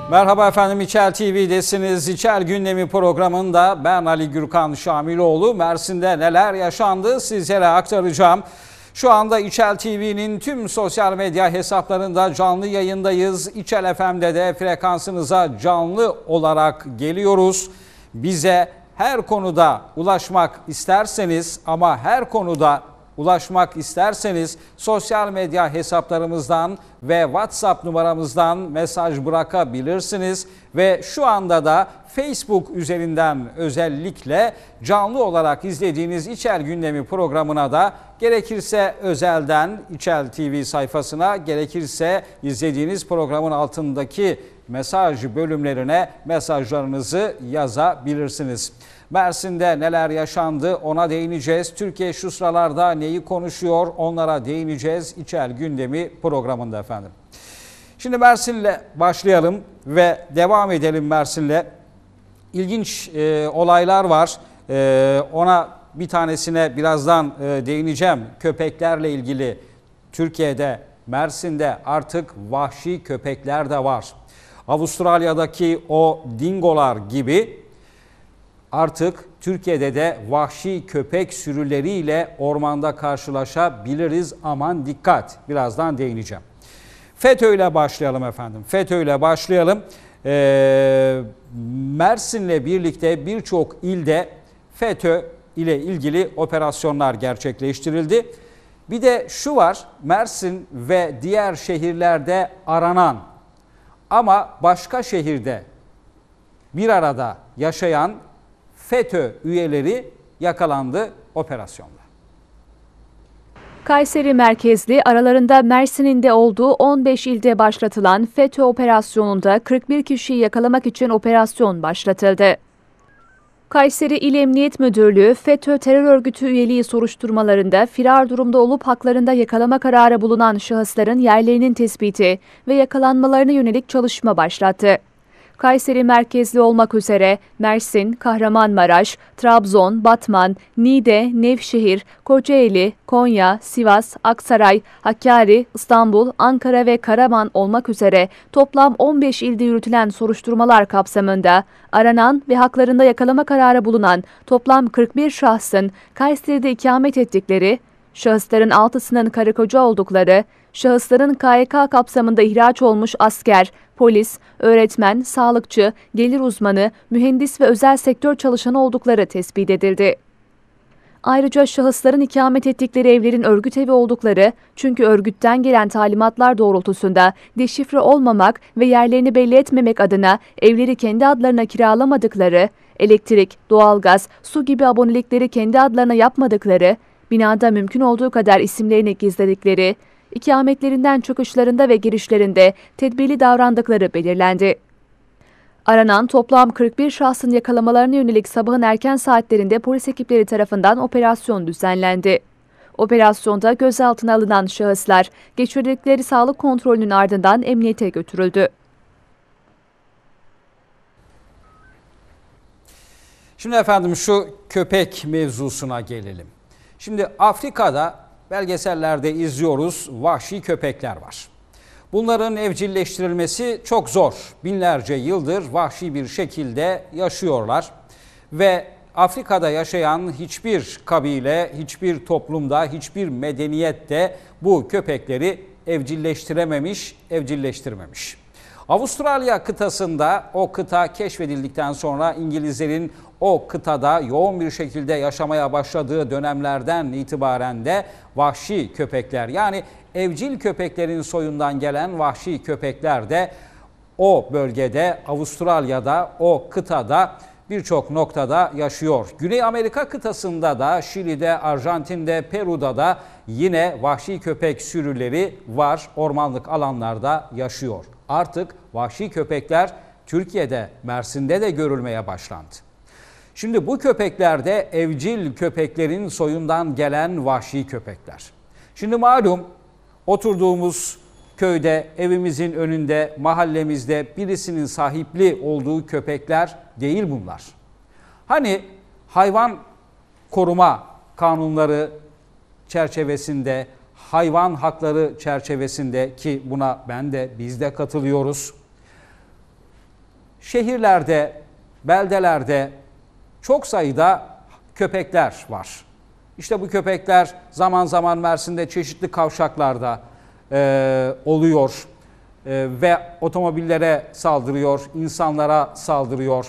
Merhaba efendim, İçel TV'desiniz. İçel Gündemi programında ben Ali Gürkan Şamiloğlu. Mersin'de neler yaşandı sizlere aktaracağım. Şu anda İçel TV'nin tüm sosyal medya hesaplarında canlı yayındayız. İçel FM'de de frekansınıza canlı olarak geliyoruz. Bize her konuda ulaşmak isterseniz sosyal medya hesaplarımızdan ve WhatsApp numaramızdan mesaj bırakabilirsiniz. Ve şu anda da Facebook üzerinden özellikle canlı olarak izlediğiniz İçel Gündemi programına da gerekirse özelden İçel TV sayfasına, gerekirse izlediğiniz programın altındaki mesaj bölümlerine mesajlarınızı yazabilirsiniz. Mersin'de neler yaşandı ona değineceğiz. Türkiye şu sıralarda neyi konuşuyor onlara değineceğiz İçel Gündemi programında efendim. Şimdi Mersin'le başlayalım ve devam edelim Mersin'le. İlginç olaylar var. Ona bir tanesine birazdan değineceğim. Köpeklerle ilgili Türkiye'de, Mersin'de artık vahşi köpekler de var. Avustralya'daki o dingolar gibi artık Türkiye'de de vahşi köpek sürüleriyle ormanda karşılaşabiliriz. Aman dikkat. Birazdan değineceğim. FETÖ ile başlayalım efendim. FETÖ ile başlayalım. Mersin'le birlikte birçok ilde FETÖ ile ilgili operasyonlar gerçekleştirildi. Bir de şu var, Mersin ve diğer şehirlerde aranan ama başka şehirde bir arada yaşayan FETÖ üyeleri yakalandı operasyonda. Kayseri merkezli, aralarında Mersin'in de olduğu 15 ilde başlatılan FETÖ operasyonunda 41 kişiyi yakalamak için operasyon başlatıldı. Kayseri İl Emniyet Müdürlüğü, FETÖ terör örgütü üyeliği soruşturmalarında firar durumda olup haklarında yakalama kararı bulunan şahısların yerlerinin tespiti ve yakalanmalarına yönelik çalışma başlattı. Kayseri merkezli olmak üzere Mersin, Kahramanmaraş, Trabzon, Batman, Niğde, Nevşehir, Kocaeli, Konya, Sivas, Aksaray, Hakkari, İstanbul, Ankara ve Karaman olmak üzere toplam 15 ilde yürütülen soruşturmalar kapsamında aranan ve haklarında yakalama kararı bulunan toplam 41 şahsın Kayseri'de ikamet ettikleri, şahısların 6'sının karı koca oldukları, şahısların KYK kapsamında ihraç olmuş asker, polis, öğretmen, sağlıkçı, gelir uzmanı, mühendis ve özel sektör çalışanı oldukları tespit edildi. Ayrıca şahısların ikamet ettikleri evlerin örgüt evi oldukları, çünkü örgütten gelen talimatlar doğrultusunda deşifre olmamak ve yerlerini belli etmemek adına evleri kendi adlarına kiralamadıkları, elektrik, doğalgaz, su gibi abonelikleri kendi adlarına yapmadıkları, binada mümkün olduğu kadar isimlerini gizledikleri, ikametlerinden çıkışlarında ve girişlerinde tedbirli davrandıkları belirlendi. Aranan toplam 41 şahsın yakalamalarına yönelik sabahın erken saatlerinde polis ekipleri tarafından operasyon düzenlendi. Operasyonda gözaltına alınan şahıslar geçirdikleri sağlık kontrolünün ardından emniyete götürüldü. Şimdi efendim şu köpek mevzusuna gelelim. Şimdi Afrika'da belgesellerde izliyoruz, vahşi köpekler var. Bunların evcilleştirilmesi çok zor. Binlerce yıldır vahşi bir şekilde yaşıyorlar. Ve Afrika'da yaşayan hiçbir kabile, hiçbir toplumda, hiçbir medeniyette bu köpekleri evcilleştirmemiş. Avustralya kıtasında, o kıta keşfedildikten sonra İngilizlerin o kıtada yoğun bir şekilde yaşamaya başladığı dönemlerden itibaren de vahşi köpekler, yani evcil köpeklerin soyundan gelen vahşi köpekler de o bölgede, Avustralya'da, o kıtada birçok noktada yaşıyor. Güney Amerika kıtasında da, Şili'de, Arjantin'de, Peru'da da yine vahşi köpek sürüleri var, ormanlık alanlarda yaşıyor. Artık vahşi köpekler Türkiye'de, Mersin'de de görülmeye başlandı. Şimdi bu köpekler de evcil köpeklerin soyundan gelen vahşi köpekler. Şimdi malum oturduğumuz köyde, evimizin önünde, mahallemizde birisinin sahipli olduğu köpekler değil bunlar. Hani hayvan koruma kanunları çerçevesinde, hayvan hakları çerçevesinde, ki buna biz de katılıyoruz. şehirlerde, beldelerde çok sayıda köpekler var. İşte bu köpekler zaman zaman Mersin'de çeşitli kavşaklarda oluyor ve otomobillere saldırıyor, insanlara saldırıyor.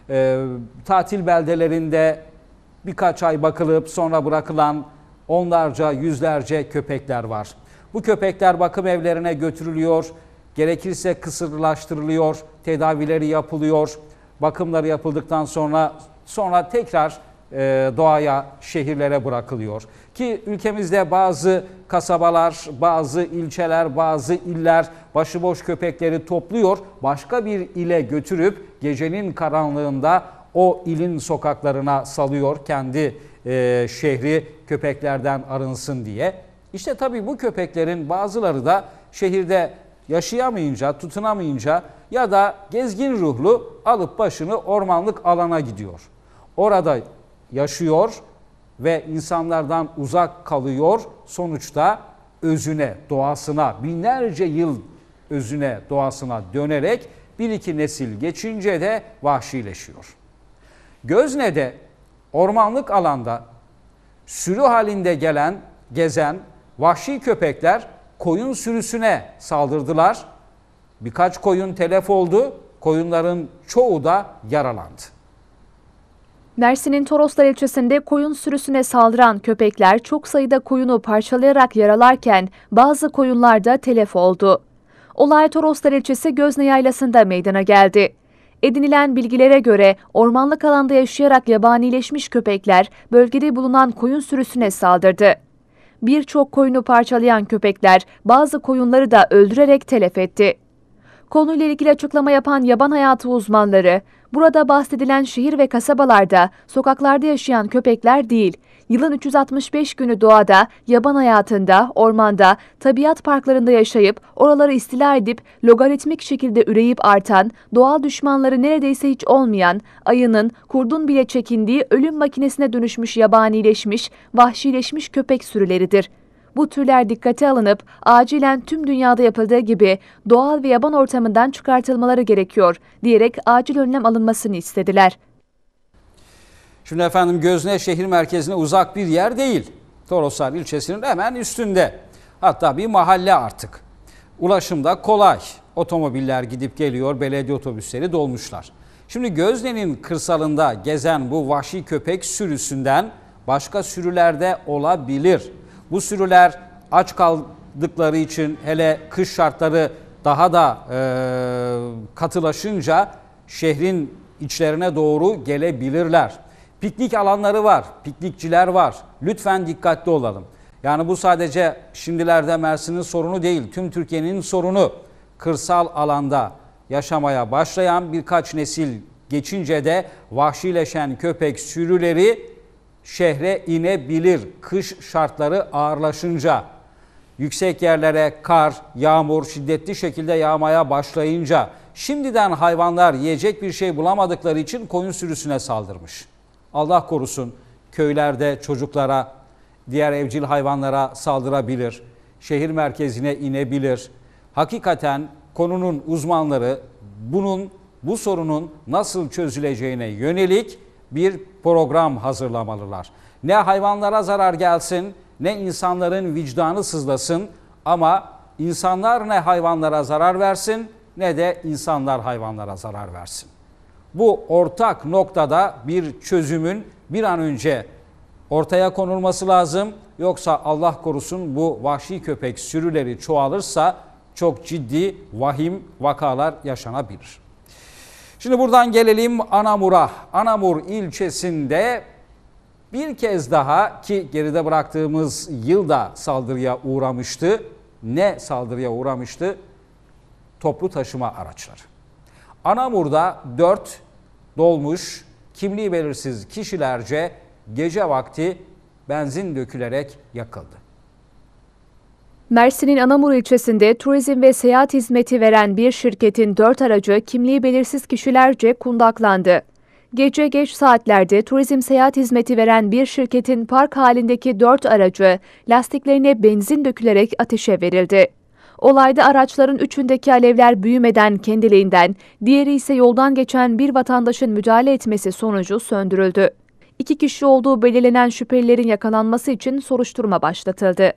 Tatil beldelerinde birkaç ay bakılıp sonra bırakılan onlarca, yüzlerce köpekler var. Bu köpekler bakım evlerine götürülüyor, gerekirse kısırlaştırılıyor, tedavileri yapılıyor, bakımları yapıldıktan sonra tekrar doğaya, şehirlere bırakılıyor. Ki ülkemizde bazı kasabalar, bazı ilçeler, bazı iller başıboş köpekleri topluyor, başka bir ile götürüp gecenin karanlığında o ilin sokaklarına salıyor, kendi şehri köpeklerden arınsın diye. İşte tabii bu köpeklerin bazıları da şehirde yaşayamayınca, tutunamayınca ya da gezgin ruhlu alıp başını ormanlık alana gidiyor. Orada yaşıyor ve insanlardan uzak kalıyor. Sonuçta özüne, doğasına, binlerce yıl özüne, doğasına dönerek bir iki nesil geçince de vahşileşiyor. Gözne'de ormanlık alanda sürü halinde gezen vahşi köpekler koyun sürüsüne saldırdılar. Birkaç koyun telef oldu. Koyunların çoğu da yaralandı. Mersin'in Toroslar ilçesinde koyun sürüsüne saldıran köpekler çok sayıda koyunu parçalayarak yaralarken bazı koyunlar da telef oldu. Olay Toroslar ilçesi Gözne Yaylası'nda meydana geldi. Edinilen bilgilere göre ormanlık alanda yaşayarak yabanileşmiş köpekler bölgede bulunan koyun sürüsüne saldırdı. Birçok koyunu parçalayan köpekler bazı koyunları da öldürerek telef etti. Konuyla ilgili açıklama yapan yaban hayatı uzmanları, burada bahsedilen şehir ve kasabalarda, sokaklarda yaşayan köpekler değil, yılın 365 günü doğada, yaban hayatında, ormanda, tabiat parklarında yaşayıp, oraları istila edip, logaritmik şekilde üreyip artan, doğal düşmanları neredeyse hiç olmayan, ayının, kurdun bile çekindiği ölüm makinesine dönüşmüş yabanileşmiş, vahşileşmiş köpek sürüleridir. Bu türler dikkate alınıp acilen tüm dünyada yapıldığı gibi doğal ve yaban ortamından çıkartılmaları gerekiyor diyerek acil önlem alınmasını istediler. Şimdi efendim Gözne şehir merkezine uzak bir yer değil. Toroslar ilçesinin hemen üstünde. Hatta bir mahalle artık. Ulaşım da kolay. Otomobiller gidip geliyor, belediye otobüsleri dolmuşlar. Şimdi Gözne'nin kırsalında gezen bu vahşi köpek sürüsünden başka sürülerde olabilir. Bu sürüler aç kaldıkları için hele kış şartları daha da katılaşınca şehrin içlerine doğru gelebilirler. Piknik alanları var, piknikçiler var. Lütfen dikkatli olalım. Yani bu sadece şimdilerde Mersin'in sorunu değil, tüm Türkiye'nin sorunu. Kırsal alanda yaşamaya başlayan birkaç nesil geçince de vahşileşen köpek sürüleri şehre inebilir kış şartları ağırlaşınca. Yüksek yerlere kar, yağmur şiddetli şekilde yağmaya başlayınca şimdiden hayvanlar yiyecek bir şey bulamadıkları için koyun sürüsüne saldırmış. Allah korusun köylerde çocuklara, diğer evcil hayvanlara saldırabilir, şehir merkezine inebilir. Hakikaten konunun uzmanları bu sorunun nasıl çözüleceğine yönelik bir program hazırlamalılar. Ne hayvanlara zarar gelsin, ne insanların vicdanı sızlasın ama insanlar ne hayvanlara zarar versin ne de insanlar hayvanlara zarar versin. Bu ortak noktada bir çözümün bir an önce ortaya konulması lazım. Yoksa Allah korusun bu vahşi köpek sürüleri çoğalırsa çok ciddi vahim vakalar yaşanabilir. Şimdi buradan gelelim Anamur'a. Anamur ilçesinde bir kez daha ki geride bıraktığımız yılda saldırıya uğramıştı. Ne saldırıya uğramıştı? Toplu taşıma araçları. Anamur'da 4 dolmuş kimliği belirsiz kişilerce gece vakti benzin dökülerek yakıldı. Mersin'in Anamur ilçesinde turizm ve seyahat hizmeti veren bir şirketin 4 aracı kimliği belirsiz kişilerce kundaklandı. Gece geç saatlerde turizm seyahat hizmeti veren bir şirketin park halindeki 4 aracı lastiklerine benzin dökülerek ateşe verildi. Olayda araçların üçündeki alevler büyümeden kendiliğinden, diğeri ise yoldan geçen bir vatandaşın müdahale etmesi sonucu söndürüldü. 2 kişi olduğu belirlenen şüphelilerin yakalanması için soruşturma başlatıldı.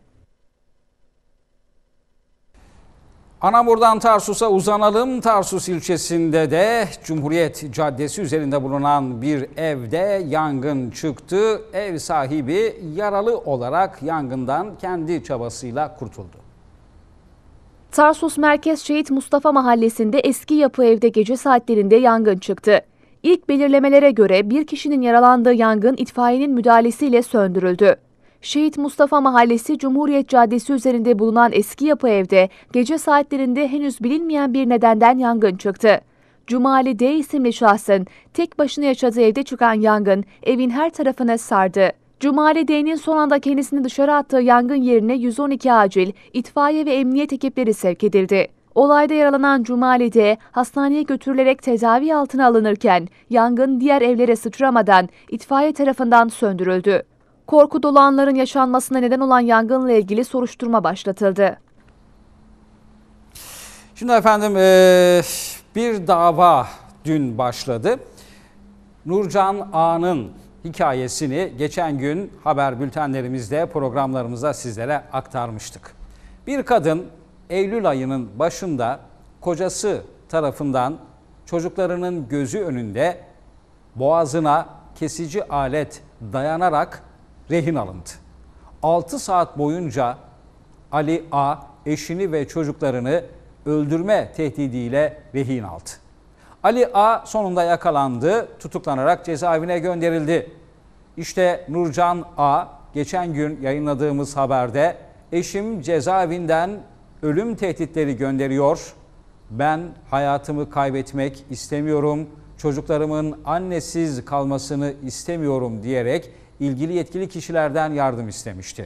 Anamur'dan Tarsus'a uzanalım. Tarsus ilçesinde de Cumhuriyet Caddesi üzerinde bulunan bir evde yangın çıktı. Ev sahibi yaralı olarak yangından kendi çabasıyla kurtuldu. Tarsus Merkez Şehit Mustafa Mahallesi'nde eski yapı evde gece saatlerinde yangın çıktı. İlk belirlemelere göre bir kişinin yaralandığı yangın itfaiyenin müdahalesiyle söndürüldü. Şehit Mustafa Mahallesi Cumhuriyet Caddesi üzerinde bulunan eski yapı evde gece saatlerinde henüz bilinmeyen bir nedenden yangın çıktı. Cumali D isimli şahsın tek başına yaşadığı evde çıkan yangın evin her tarafını sardı. Cumali D'nin son anda kendisini dışarı attığı yangın yerine 112 acil, itfaiye ve emniyet ekipleri sevk edildi. Olayda yaralanan Cumali D hastaneye götürülerek tedavi altına alınırken yangın diğer evlere sıçramadan itfaiye tarafından söndürüldü. Korku dolu anların yaşanmasına neden olan yangınla ilgili soruşturma başlatıldı. Şimdi efendim bir dava dün başladı. Nurcan A'nın hikayesini geçen gün haber bültenlerimizde, programlarımızda sizlere aktarmıştık. Bir kadın Eylül ayının başında kocası tarafından çocuklarının gözü önünde boğazına kesici alet dayanarak rehin alındı. 6 saat boyunca Ali A eşini ve çocuklarını öldürme tehdidiyle rehin aldı. Ali A sonunda yakalandı, tutuklanarak cezaevine gönderildi. İşte Nurcan A geçen gün yayınladığımız haberde eşim cezaevinden ölüm tehditleri gönderiyor. Ben hayatımı kaybetmek istemiyorum. Çocuklarımın annesiz kalmasını istemiyorum diyerek ilgili yetkili kişilerden yardım istemişti.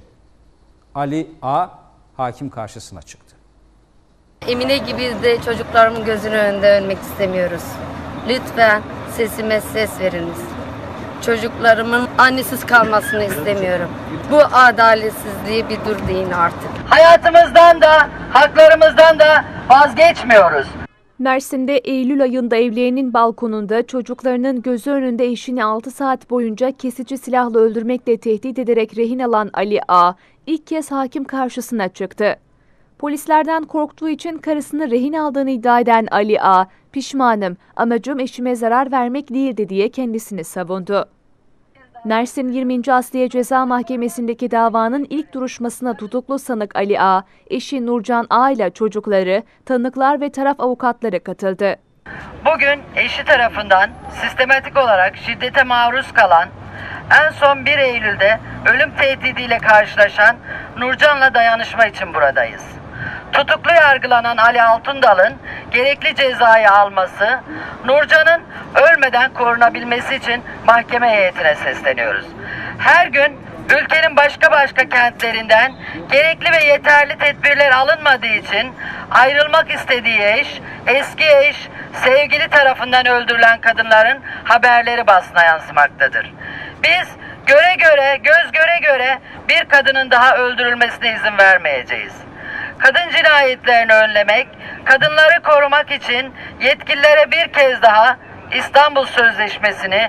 Ali A hakim karşısına çıktı. Emine gibi de çocuklarımın gözünün önünde ölmek istemiyoruz. Lütfen sesime ses veriniz. Çocuklarımın annesiz kalmasını istemiyorum. Bu adaletsizliği bir dur deyin artık. Hayatımızdan da, haklarımızdan da vazgeçmiyoruz. Mersin'de Eylül ayında evlerinin balkonunda çocuklarının gözü önünde eşini 6 saat boyunca kesici silahla öldürmekle tehdit ederek rehin alan Ali A ilk kez hakim karşısına çıktı. Polislerden korktuğu için karısını rehin aldığını iddia eden Ali A, "Pişmanım, amacım eşime zarar vermek değildi" diye kendisini savundu. Mersin 20. Asliye Ceza Mahkemesi'ndeki davanın ilk duruşmasına tutuklu sanık Ali A, eşi Nurcan A ile çocukları, tanıklar ve taraf avukatları katıldı. Bugün eşi tarafından sistematik olarak şiddete maruz kalan, en son 1 Eylül'de ölüm tehdidiyle karşılaşan Nurcan'la dayanışma için buradayız. Tutuklu yargılanan Ali Altundal'ın gerekli cezayı alması, Nurcan'ın ölmeden korunabilmesi için mahkeme heyetine sesleniyoruz. Her gün ülkenin başka kentlerinden gerekli ve yeterli tedbirler alınmadığı için ayrılmak istediği eş, eski eş, sevgili tarafından öldürülen kadınların haberleri basına yansımaktadır. Biz göz göre bir kadının daha öldürülmesine izin vermeyeceğiz. Kadın cinayetlerini önlemek, kadınları korumak için yetkililere bir kez daha İstanbul Sözleşmesi'ni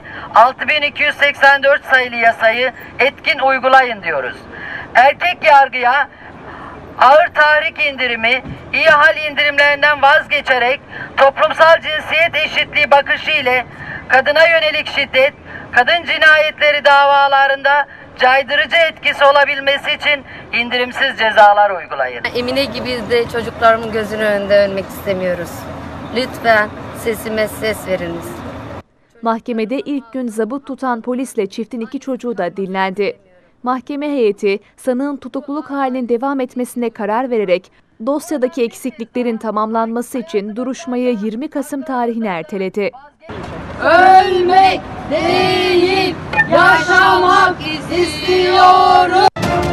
6284 sayılı yasayı etkin uygulayın diyoruz. Erkek yargıya ağır tahrik indirimi, iyi hal indirimlerinden vazgeçerek toplumsal cinsiyet eşitliği bakışı ile kadına yönelik şiddet, kadın cinayetleri davalarında caydırıcı etkisi olabilmesi için indirimsiz cezalar uygulayın. Emine gibi de çocuklarımın gözünün önünde ölmek istemiyoruz. Lütfen sesime ses veriniz. Mahkemede ilk gün zabıt tutan polisle çiftin 2 çocuğu da dinlendi. Mahkeme heyeti sanığın tutukluluk halinin devam etmesine karar vererek dosyadaki eksikliklerin tamamlanması için duruşmayı 20 Kasım tarihine erteledi. Ölmek değil, yaşamak istiyorum.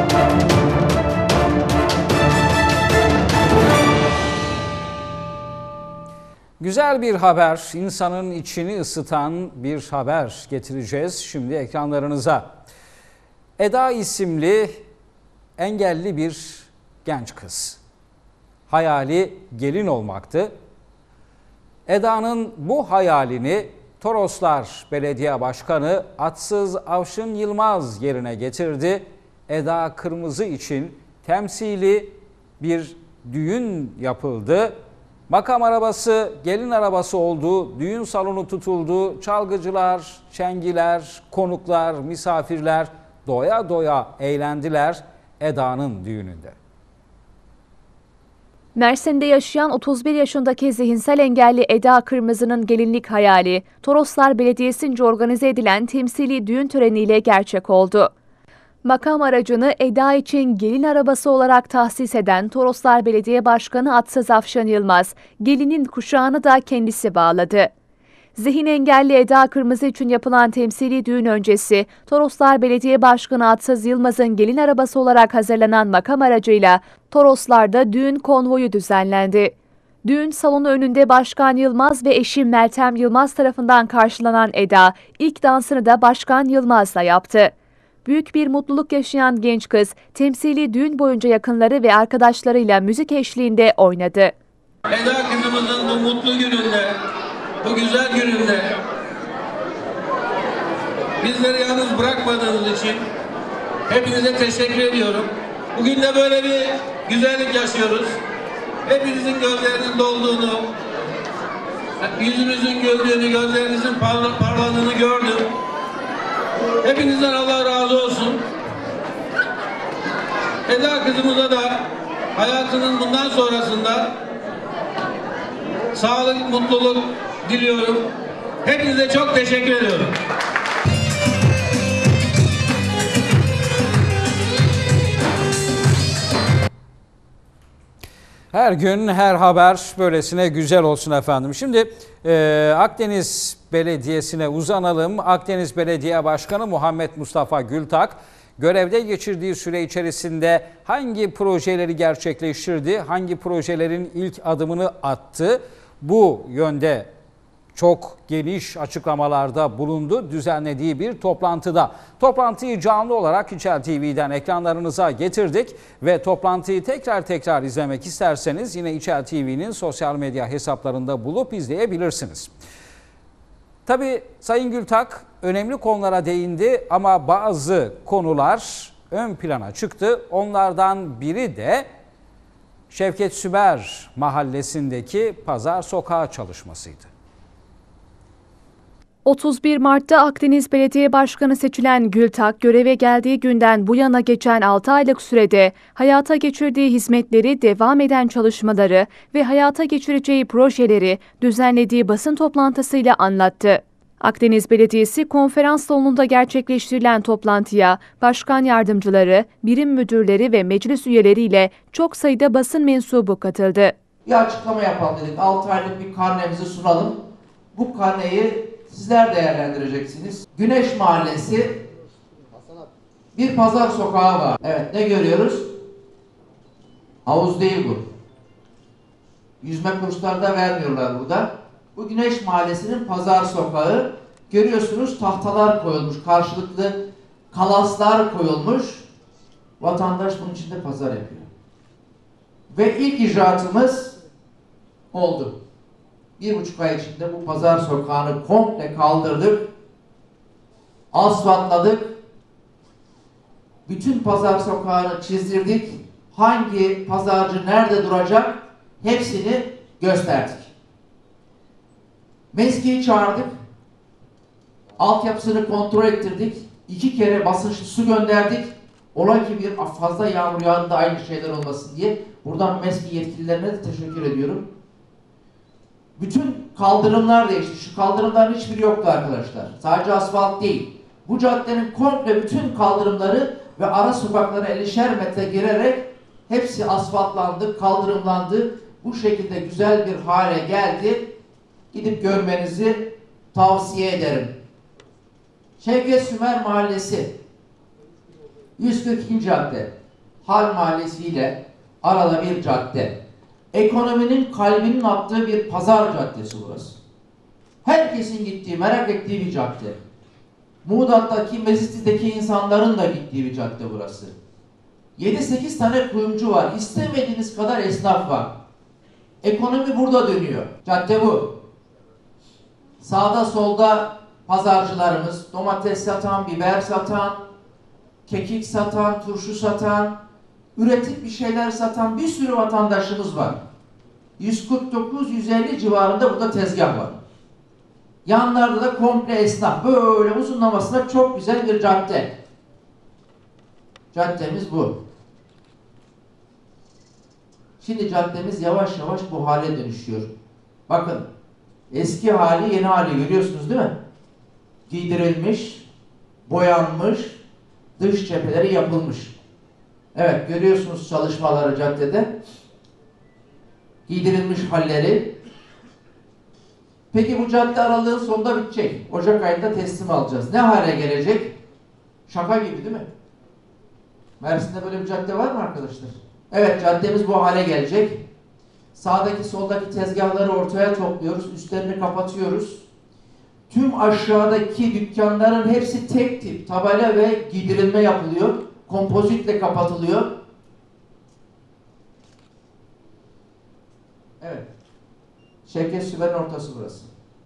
Güzel bir haber, insanın içini ısıtan bir haber getireceğiz şimdi ekranlarınıza. Eda isimli engelli bir genç kız. hayali gelin olmaktı. Eda'nın bu hayalini Toroslar Belediye Başkanı Atsız Avşın Yılmaz yerine getirdi. Eda Kırmızı için temsili bir düğün yapıldı. Makam arabası, gelin arabası oldu, düğün salonu tutuldu, çalgıcılar, çengiler, konuklar, misafirler doya doya eğlendiler Eda'nın düğününde. Mersin'de yaşayan 31 yaşındaki zihinsel engelli Eda Kırmızı'nın gelinlik hayali, Toroslar Belediyesi'nce organize edilen temsili düğün töreniyle gerçek oldu. Makam aracını Eda için gelin arabası olarak tahsis eden Toroslar Belediye Başkanı Atsız Avşın Yılmaz, gelinin kuşağını da kendisi bağladı. Zihin engelli Eda Kırmızı için yapılan temsili düğün öncesi, Toroslar Belediye Başkanı Atsız Yılmaz'ın gelin arabası olarak hazırlanan makam aracıyla Toroslar'da düğün konvoyu düzenlendi. Düğün salonu önünde Başkan Yılmaz ve eşi Meltem Yılmaz tarafından karşılanan Eda, ilk dansını da Başkan Yılmaz'la yaptı. Büyük bir mutluluk yaşayan genç kız, temsili düğün boyunca yakınları ve arkadaşlarıyla müzik eşliğinde oynadı. Eda kızımızın bu mutlu gününde, bu güzel gününde bizleri yalnız bırakmadığınız için hepinize teşekkür ediyorum. Bugün de böyle bir güzellik yaşıyoruz. Hepinizin gözlerinin dolduğunu, yüzünüzün güldüğünü, gözlerinizin parladığını gördüm. Hepinizden Allah razı olsun. Eda kızımıza da hayatının bundan sonrasında sağlık, mutluluk diliyorum. Hepinize çok teşekkür ediyorum. Her gün her haber böylesine güzel olsun efendim. Şimdi Akdeniz Belediyesi'ne uzanalım. Akdeniz Belediye Başkanı Muhammed Mustafa Gültak görevde geçirdiği süre içerisinde hangi projeleri gerçekleştirdi, hangi projelerin ilk adımını attı? Bu yönde çok geniş açıklamalarda bulundu düzenlediği bir toplantıda. Toplantıyı canlı olarak İçel TV'den ekranlarınıza getirdik ve toplantıyı tekrar izlemek isterseniz yine İçel TV'nin sosyal medya hesaplarında bulup izleyebilirsiniz. Tabii Sayın Gültak önemli konulara değindi ama bazı konular ön plana çıktı. Onlardan biri de Şevket Sümer mahallesindeki pazar sokağı çalışmasıydı. 31 Mart'ta Akdeniz Belediye Başkanı seçilen Gültak, göreve geldiği günden bu yana geçen 6 aylık sürede hayata geçirdiği hizmetleri, devam eden çalışmaları ve hayata geçireceği projeleri düzenlediği basın toplantısıyla anlattı. Akdeniz Belediyesi konferans salonunda gerçekleştirilen toplantıya başkan yardımcıları, birim müdürleri ve meclis üyeleriyle çok sayıda basın mensubu katıldı. Bir açıklama yapalım dedik. 6 aylık bir karnemizi sunalım. Bu karneyi sizler değerlendireceksiniz. Güneş Mahallesi bir pazar sokağı var. Evet, ne görüyoruz? Havuz değil bu. Yüzme kursları da vermiyorlar burada. Bu Güneş Mahallesi'nin pazar sokağı. Görüyorsunuz tahtalar koyulmuş, karşılıklı kalaslar koyulmuş. Vatandaş bunun içinde pazar yapıyor. Ve ilk icraatımız oldu. 1,5 ay içinde bu pazar sokağını komple kaldırdık. Asfaltladık. Bütün pazar sokağını çizdirdik. Hangi pazarcı nerede duracak hepsini gösterdik. MESKİ'yi çağırdık. Altyapısını kontrol ettirdik. 2 kere basınçlı su gönderdik. Ola ki bir fazla yağmur yağında aynı şeyler olmasın diye. Buradan MESKİ yetkililerine de teşekkür ediyorum. Bütün kaldırımlar değişti. Şu kaldırımların hiçbiri yoktu arkadaşlar. Sadece asfalt değil. Bu caddenin komple bütün kaldırımları ve ara sokaklara 50'şer metre girerek hepsi asfaltlandı, kaldırımlandı. Bu şekilde güzel bir hale geldi. Gidip görmenizi tavsiye ederim. Şevket Sümer Mahallesi 142. cadde Hal Mahallesi ile arada bir cadde. Ekonominin kalbinin attığı bir pazar caddesi burası. Herkesin gittiği, merak ettiği bir cadde. Muğdat'taki, Mesitli'deki insanların da gittiği bir cadde burası. 7-8 tane kuyumcu var. İstemediğiniz kadar esnaf var. Ekonomi burada dönüyor. Cadde bu. Sağda solda pazarcılarımız, domates satan, biber satan, kekik satan, turşu satan, üretip bir şeyler satan bir sürü vatandaşımız var. 149-150 civarında burada tezgah var. Yanlarda da komple esnaf. Böyle uzunlamasına çok güzel bir cadde. Caddemiz bu. Şimdi caddemiz yavaş yavaş bu hale dönüşüyor. Bakın, eski hali yeni hali görüyorsunuz değil mi? Giydirilmiş, boyanmış, dış cepheleri yapılmış. Evet, görüyorsunuz çalışmaları caddede. Giydirilmiş halleri. Peki bu cadde aralığın sonunda bitecek. Ocak ayında teslim alacağız. Ne hale gelecek? Şaka gibi değil mi? Mersin'de böyle bir cadde var mı arkadaşlar? Evet, caddemiz bu hale gelecek. Sağdaki soldaki tezgahları ortaya topluyoruz. Üstlerini kapatıyoruz. Tüm aşağıdaki dükkanların hepsi tek tip tabela ve giydirilme yapılıyor. Kompozitle kapatılıyor. Evet. Şevket Süper'in ortası burası.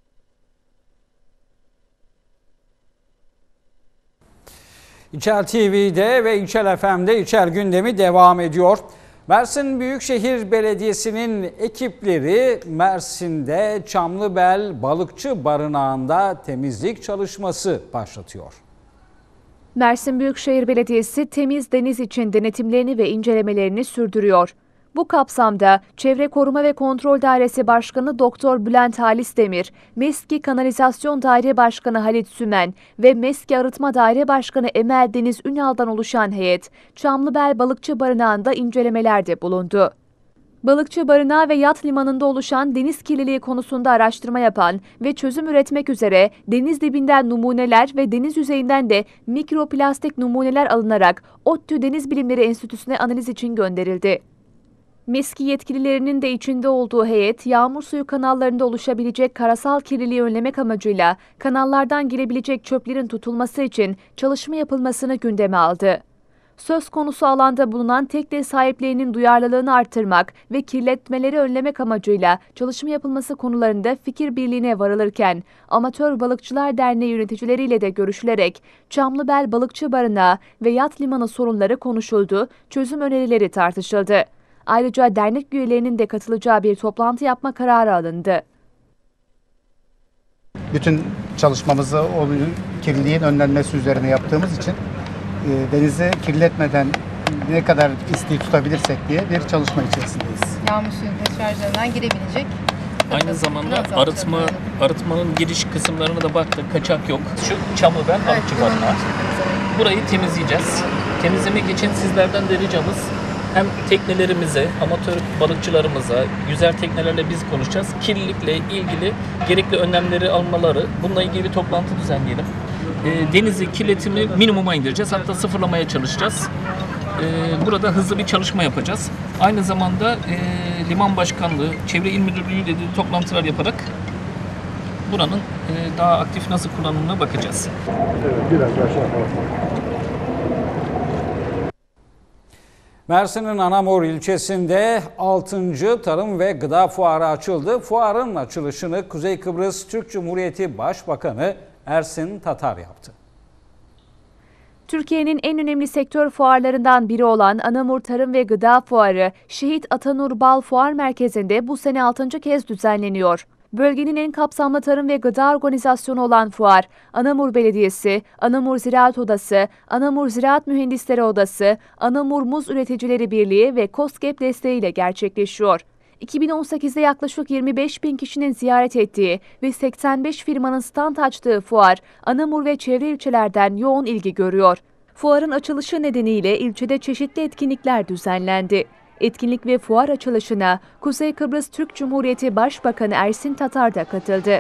İçel TV'de ve İçel FM'de İçel gündemi devam ediyor. Mersin Büyükşehir Belediyesi'nin ekipleri Mersin'de Çamlıbel Balıkçı Barınağı'nda temizlik çalışması başlatıyor. Mersin Büyükşehir Belediyesi temiz deniz için denetimlerini ve incelemelerini sürdürüyor. Bu kapsamda Çevre Koruma ve Kontrol Dairesi Başkanı Doktor Bülent Halis Demir, MESKİ Kanalizasyon Daire Başkanı Halit Sümen ve MESKİ Arıtma Daire Başkanı Emel Deniz Ünal'dan oluşan heyet, Çamlıbel Balıkçı Barınağı'nda incelemelerde bulundu. Balıkçı Barınağı ve Yat Limanı'nda oluşan deniz kirliliği konusunda araştırma yapan ve çözüm üretmek üzere deniz dibinden numuneler ve deniz yüzeyinden de mikroplastik numuneler alınarak ODTÜ Deniz Bilimleri Enstitüsü'ne analiz için gönderildi. MESKİ yetkililerinin de içinde olduğu heyet, yağmur suyu kanallarında oluşabilecek karasal kirliliği önlemek amacıyla kanallardan girebilecek çöplerin tutulması için çalışma yapılmasını gündeme aldı. Söz konusu alanda bulunan tekne sahiplerinin duyarlılığını artırmak ve kirletmeleri önlemek amacıyla çalışma yapılması konularında fikir birliğine varılırken, Amatör Balıkçılar Derneği yöneticileriyle de görüşülerek Çamlıbel Balıkçı Barınağı ve Yat Limanı sorunları konuşuldu, çözüm önerileri tartışıldı. Ayrıca dernek üyelerinin de katılacağı bir toplantı yapma kararı alındı. Bütün çalışmamızı o kirliliğin önlenmesi üzerine yaptığımız için denizi kirletmeden ne kadar istiği tutabilirsek diye bir çalışma içerisindeyiz. Yağmur suyu deşarjlarından girebilecek. Aynı zamanda arıtmanın giriş kısımlarına da baktık. Kaçak yok. Şu Çamlıbel Balıkçı Barınağı. Burayı temizleyeceğiz. Temizlemek için sizlerden de ricamız hem teknelerimize, amatör balıkçılarımıza, yüzer teknelerle biz konuşacağız. Kirlilikle ilgili gerekli önlemleri almaları, bununla ilgili bir toplantı düzenleyelim. Denizi, kirletimi minimuma indireceğiz. Hatta sıfırlamaya çalışacağız. Burada hızlı bir çalışma yapacağız. Aynı zamanda Liman Başkanlığı, Çevre İl Müdürlüğü ile toplantılar yaparak buranın daha aktif nasıl kullanımına bakacağız. Evet, biraz aşağı falan. Mersin'in Anamur ilçesinde 6. Tarım ve Gıda Fuarı açıldı. Fuarın açılışını Kuzey Kıbrıs Türk Cumhuriyeti Başbakanı Ersin Tatar yaptı. Türkiye'nin en önemli sektör fuarlarından biri olan Anamur Tarım ve Gıda Fuarı, Şehit Atanur Bal Fuar Merkezi'nde bu sene 6. kez düzenleniyor. Bölgenin en kapsamlı tarım ve gıda organizasyonu olan fuar, Anamur Belediyesi, Anamur Ziraat Odası, Anamur Ziraat Mühendisleri Odası, Anamur Muz Üreticileri Birliği ve KOSGEB desteğiyle gerçekleşiyor. 2018'de yaklaşık 25 bin kişinin ziyaret ettiği ve 85 firmanın stand açtığı fuar, Anamur ve çevre ilçelerden yoğun ilgi görüyor. Fuarın açılışı nedeniyle ilçede çeşitli etkinlikler düzenlendi. Etkinlik ve fuar açılışına Kuzey Kıbrıs Türk Cumhuriyeti Başbakanı Ersin Tatar da katıldı.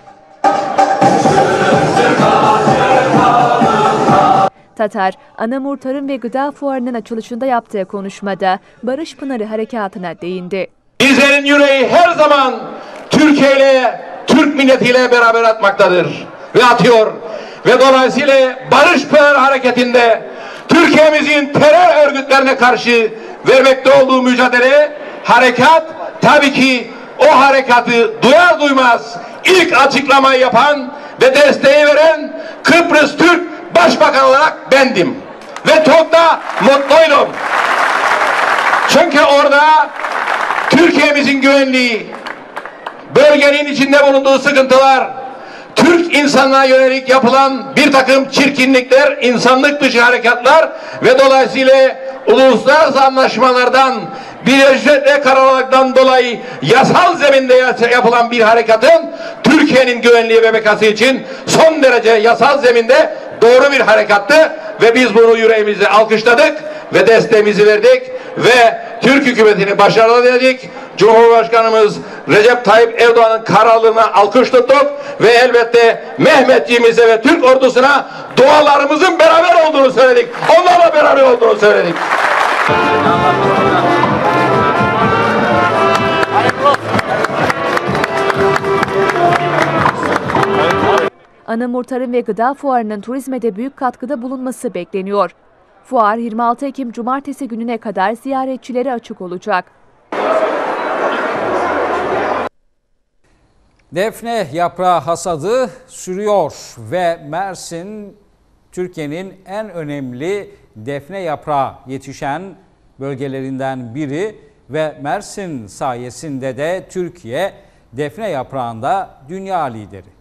Tatar, Anamur Tarım ve Gıda Fuarı'nın açılışında yaptığı konuşmada Barış Pınarı Harekatı'na değindi. Bizlerin yüreği her zaman Türkiye ile, Türk milletiyle beraber atmaktadır ve atıyor. Ve dolayısıyla Barış Pınar Hareketi'nde Türkiye'mizin terör örgütlerine karşı vermekte olduğu mücadele, harekat tabii ki o harekatı duyar duymaz ilk açıklamayı yapan ve desteği veren Kıbrıs Türk Başbakan olarak bendim. Ve çok da mutluydum. Çünkü orada Türkiye'mizin güvenliği, bölgenin içinde bulunduğu sıkıntılar, Türk insanlığa yönelik yapılan bir takım çirkinlikler, insanlık dışı harekatlar ve dolayısıyla uluslararası anlaşmalardan, Birleşmiş Milletler kararlarından dolayı yasal zeminde yapılan bir harekatın Türkiye'nin güvenliği ve bekası için son derece yasal zeminde doğru bir harekattı ve biz bunu yüreğimizle alkışladık ve desteğimizi verdik ve Türk hükümetini başarılı dedik. Cumhurbaşkanımız Recep Tayyip Erdoğan'ın kararlılığına alkış tuttuk ve elbette Mehmetçiğimize ve Türk ordusuna dualarımızın beraber olduğunu söyledik. Onlarla beraber olduğunu söyledik. Anamur Tarım ve Gıda Fuarı'nın turizme de büyük katkıda bulunması bekleniyor. Fuar 26 Ekim Cumartesi gününe kadar ziyaretçilere açık olacak. Defne yaprağı hasadı sürüyor ve Mersin Türkiye'nin en önemli defne yaprağı yetişen bölgelerinden biri ve Mersin sayesinde de Türkiye defne yaprağında dünya lideri.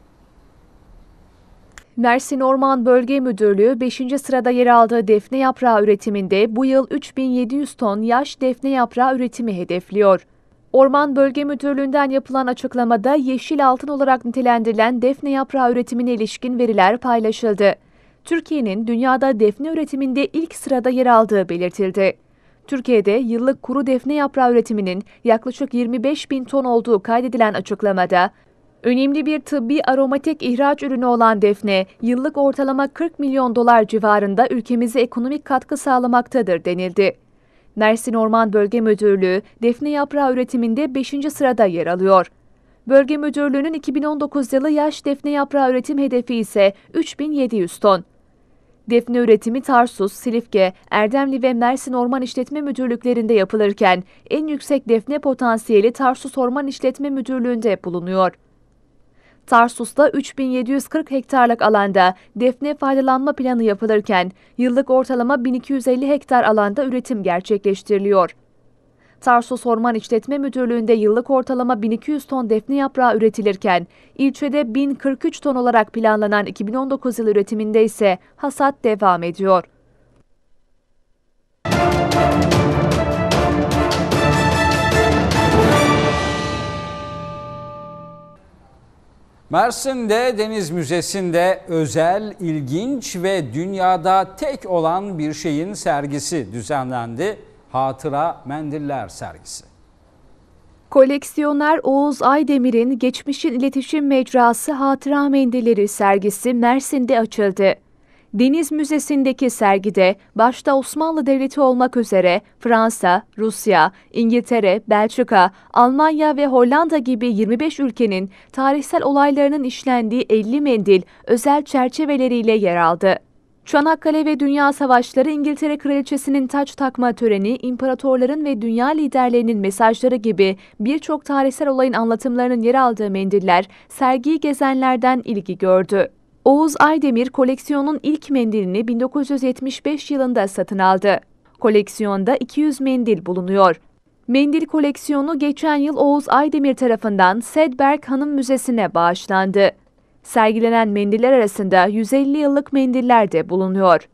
Mersin Orman Bölge Müdürlüğü 5. sırada yer aldığı defne yaprağı üretiminde bu yıl 3700 ton yaş defne yaprağı üretimi hedefliyor. Orman Bölge Müdürlüğü'nden yapılan açıklamada yeşil altın olarak nitelendirilen defne yaprağı üretimine ilişkin veriler paylaşıldı. Türkiye'nin dünyada defne üretiminde ilk sırada yer aldığı belirtildi. Türkiye'de yıllık kuru defne yaprağı üretiminin yaklaşık 25.000 ton olduğu kaydedilen açıklamada, önemli bir tıbbi aromatik ihraç ürünü olan defne, yıllık ortalama 40 milyon dolar civarında ülkemize ekonomik katkı sağlamaktadır denildi. Mersin Orman Bölge Müdürlüğü, defne yaprağı üretiminde 5. sırada yer alıyor. Bölge Müdürlüğü'nün 2019 yılı yaş defne yaprağı üretim hedefi ise 3700 ton. Defne üretimi Tarsus, Silifke, Erdemli ve Mersin Orman İşletme Müdürlüklerinde yapılırken, en yüksek defne potansiyeli Tarsus Orman İşletme Müdürlüğü'nde bulunuyor. Tarsus'ta 3740 hektarlık alanda defne faydalanma planı yapılırken yıllık ortalama 1250 hektar alanda üretim gerçekleştiriliyor. Tarsus Orman İşletme Müdürlüğü'nde yıllık ortalama 1200 ton defne yaprağı üretilirken ilçede 1043 ton olarak planlanan 2019 yılı üretiminde ise hasat devam ediyor. Mersin'de Deniz Müzesi'nde özel, ilginç ve dünyada tek olan bir şeyin sergisi düzenlendi. Hatıra Mendiller sergisi. Koleksiyoner Oğuz Aydemir'in Geçmişin İletişim Mecrası Hatıra Mendilleri sergisi Mersin'de açıldı. Deniz Müzesi'ndeki sergide başta Osmanlı Devleti olmak üzere Fransa, Rusya, İngiltere, Belçika, Almanya ve Hollanda gibi 25 ülkenin tarihsel olaylarının işlendiği 50 mendil özel çerçeveleriyle yer aldı. Çanakkale ve Dünya Savaşları, İngiltere Kraliçesi'nin taç takma töreni, imparatorların ve dünya liderlerinin mesajları gibi birçok tarihsel olayın anlatımlarının yer aldığı mendiller sergiyi gezenlerden ilgi gördü. Oğuz Aydemir koleksiyonun ilk mendilini 1975 yılında satın aldı. Koleksiyonda 200 mendil bulunuyor. Mendil koleksiyonu geçen yıl Oğuz Aydemir tarafından Sedberg Hanım Müzesi'ne bağışlandı. Sergilenen mendiller arasında 150 yıllık mendiller de bulunuyor.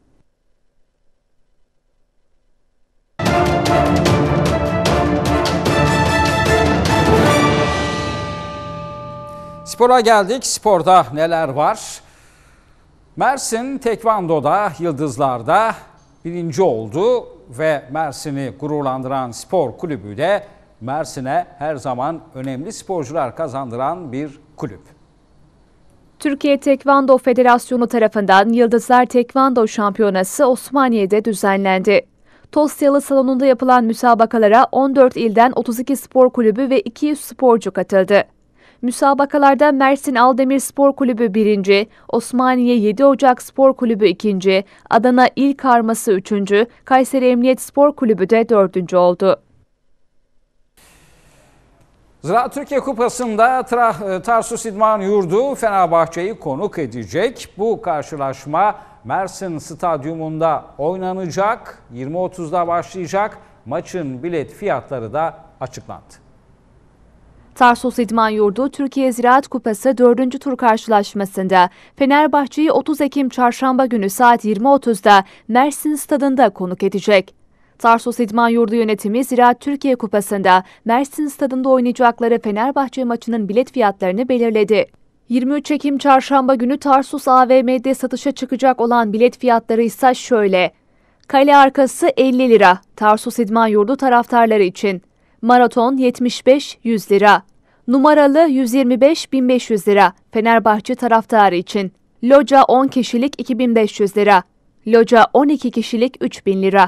Spora geldik. Sporda neler var? Mersin Tekvando'da, Yıldızlar'da birinci oldu ve Mersin'i gururlandıran spor kulübü de Mersin'e her zaman önemli sporcular kazandıran bir kulüp. Türkiye Tekvando Federasyonu tarafından Yıldızlar Tekvando Şampiyonası Osmaniye'de düzenlendi. Tosyalı salonunda yapılan müsabakalara 14 ilden 32 spor kulübü ve 200 sporcu katıldı. Müsabakalarda Mersin Aldemir Spor Kulübü 1. Osmaniye 7 Ocak Spor Kulübü 2. Adana İl Karması 3. Kayseri Emniyet Spor Kulübü de 4. oldu. Ziraat Türkiye Kupası'nda Tarsus İdman Yurdu Fenerbahçe'yi konuk edecek. Bu karşılaşma Mersin Stadyumunda oynanacak. 20.30'da başlayacak. Maçın bilet fiyatları da açıklandı. Tarsus İdman Yurdu Türkiye Ziraat Kupası 4. tur karşılaşmasında Fenerbahçe'yi 30 Ekim Çarşamba günü saat 20.30'da Mersin Stadında konuk edecek. Tarsus İdman Yurdu yönetimi Ziraat Türkiye Kupası'nda Mersin Stadında oynayacakları Fenerbahçe maçının bilet fiyatlarını belirledi. 23 Ekim Çarşamba günü Tarsus AVM'de satışa çıkacak olan bilet fiyatları ise şöyle. Kale arkası 50 lira Tarsus İdman Yurdu taraftarları için. Maraton 75-100 lira. Numaralı 125-1500 lira Fenerbahçe taraftarı için. Loca 10 kişilik 2500 lira. Loca 12 kişilik 3000 lira.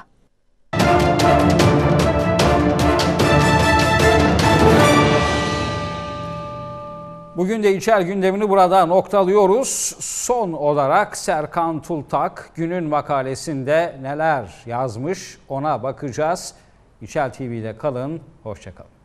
Bugün de İlçel gündemini burada noktalıyoruz. Son olarak Serkan Tultak günün makalesinde neler yazmış ona bakacağız. İlçel TV'de kalın, hoşça kalın.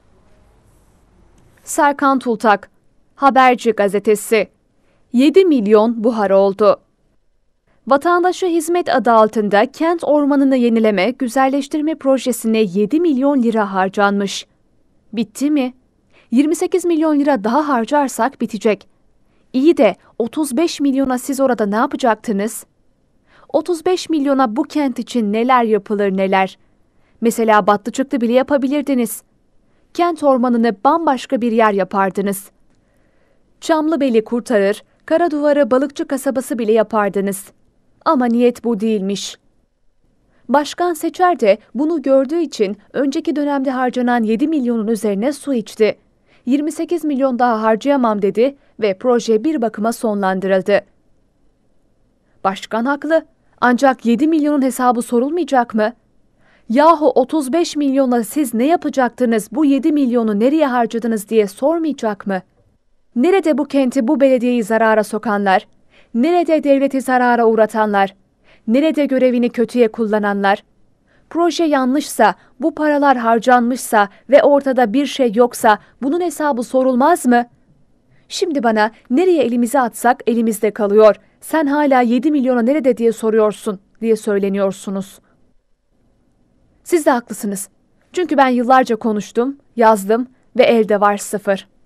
Serkan Tultak, Haberci Gazetesi. 7 milyon buhar oldu. Vatandaşa hizmet adı altında kent ormanını yenileme, güzelleştirme projesine 7 milyon lira harcanmış. Bitti mi? 28 milyon lira daha harcarsak bitecek. İyi de 35 milyona siz orada ne yapacaktınız? 35 milyona bu kent için neler yapılır neler? Mesela battı çıktı bile yapabilirdiniz. Kent ormanını bambaşka bir yer yapardınız. Çamlıbel'i kurtarır, Karaduvar'ı balıkçı kasabası bile yapardınız. Ama niyet bu değilmiş. Başkan Seçer de bunu gördüğü için önceki dönemde harcanan 7 milyonun üzerine su içti. 28 milyon daha harcayamam dedi ve proje bir bakıma sonlandırıldı. Başkan haklı. Ancak 7 milyonun hesabı sorulmayacak mı? Yahu 35 milyona siz ne yapacaktınız, bu 7 milyonu nereye harcadınız diye sormayacak mı? Nerede bu kenti, bu belediyeyi zarara sokanlar? Nerede devleti zarara uğratanlar? Nerede görevini kötüye kullananlar? Proje yanlışsa, bu paralar harcanmışsa ve ortada bir şey yoksa bunun hesabı sorulmaz mı? Şimdi bana nereye elimizi atsak elimizde kalıyor. Sen hala 7 milyona nerede diye soruyorsun diye söyleniyorsunuz. Siz de haklısınız. Çünkü ben yıllarca konuştum, yazdım ve elde var sıfır.